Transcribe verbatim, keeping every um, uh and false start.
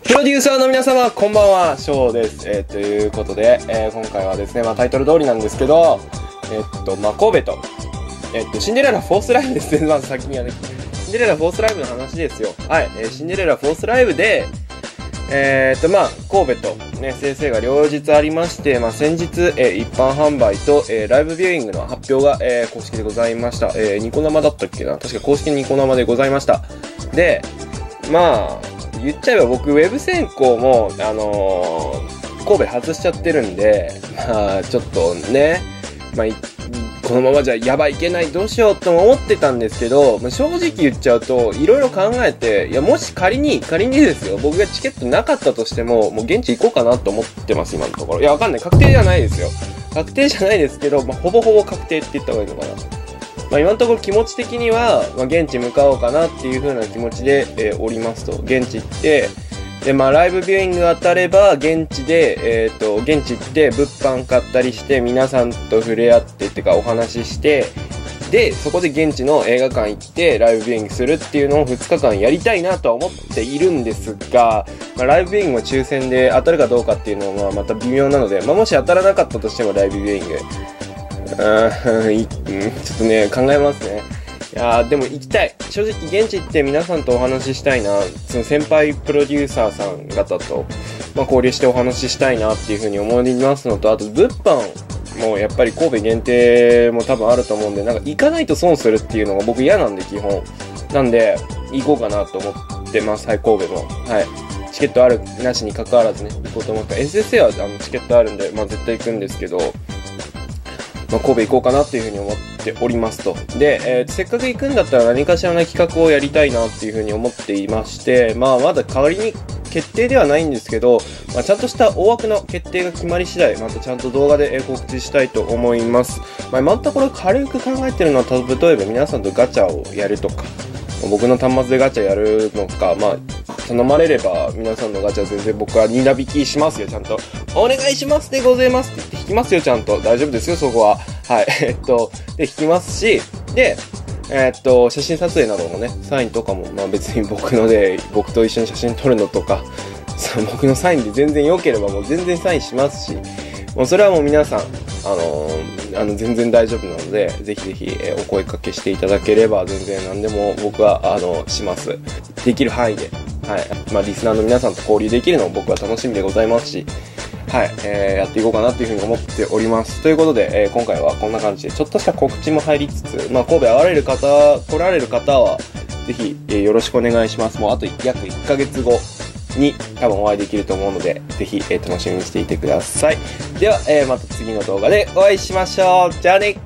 プロデューサーの皆様、こんばんは、翔です。えー、ということで、えー、今回はですね、まあタイトル通りなんですけど、えー、っと、まあ神戸と、えー、っと、シンデレラフォースライブですね、まず先にはね。シンデレラフォースライブの話ですよ。はい、えー、シンデレラフォースライブで、えー、っと、まあ神戸とね、先生が両日ありまして、まあ先日、えー、一般販売と、えー、ライブビューイングの発表が、えー、公式でございました。えー、ニコ生だったっけな、確か公式ニコ生でございました。で、まあ、言っちゃえば僕ウェブ専攻もあのー、神戸外しちゃってるんで、まあちょっとね、まあこのままじゃやばいいけないどうしようとも思ってたんですけど、まあ、正直言っちゃうといろいろ考えて、いやもし仮に仮にですよ、僕がチケットなかったとしてももう現地行こうかなと思ってます今のところ。いやわかんない、確定じゃないですよ、確定じゃないですけど、まあ、ほぼほぼ確定って言った方がいいのかな。まあ今のところ気持ち的には、まあ、現地向かおうかなっていう風な気持ちで、えー、おりますと。現地行って、で、まあライブビューイング当たれば、現地で、えっと、現地行って物販買ったりして、皆さんと触れ合ってっていうかお話しして、で、そこで現地の映画館行って、ライブビューイングするっていうのをふつかかんやりたいなとは思っているんですが、まあライブビューイングも抽選で当たるかどうかっていうのはまた微妙なので、まあもし当たらなかったとしてもライブビューイング、うーん、ちょっとね、考えますね。いやー、でも行きたい。正直現地行って皆さんとお話ししたいな。その先輩プロデューサーさん方と、まあ、交流してお話ししたいなっていうふうに思いますのと、あと物販もやっぱり神戸限定も多分あると思うんで、なんか行かないと損するっていうのが僕嫌なんで基本。なんで、行こうかなと思ってます。はい、神戸も。はい。チケットある、なしに関わらずね、行こうと思った。エスエスエー はあのチケットあるんで、まあ絶対行くんですけど、まあ、神戸行こうかなっていうふうに思っておりますと。で、えー、せっかく行くんだったら何かしらの企画をやりたいなっていうふうに思っていまして、まあまだ代わりに決定ではないんですけど、まあ、ちゃんとした大枠の決定が決まり次第、またちゃんと動画で告知したいと思います。まあ、今のところ軽く考えてるのは、例えば皆さんとガチャをやるとか、僕の端末でガチャやるのか、まあ、頼まれれば皆さんのガチャ全然僕はになびきしますよ、ちゃんと。お願いしますでございますって言って引きますよ、ちゃんと。大丈夫ですよ、そこは。はい。えっと、で、引きますし、で、えっと、写真撮影などもね、サインとかも、まあ別に僕ので、僕と一緒に写真撮るのとか、僕のサインで全然良ければもう全然サインしますし、もうそれはもう皆さん、あのー、あの、全然大丈夫なので、ぜひぜひ、えー、お声かけしていただければ、全然何でも僕は、あの、します。できる範囲で。はい。まあ、リスナーの皆さんと交流できるのも僕は楽しみでございますし、はい、えー、やっていこうかなというふうに思っております。ということで、えー、今回はこんな感じで、ちょっとした告知も入りつつ、まあ、神戸会われる方、来られる方は、ぜひ、えー、よろしくお願いします。もうあと約いっかげつごに多分お会いできると思うので、ぜひ、えー、楽しみにしていてください。では、えー、また次の動画でお会いしましょう。じゃあね。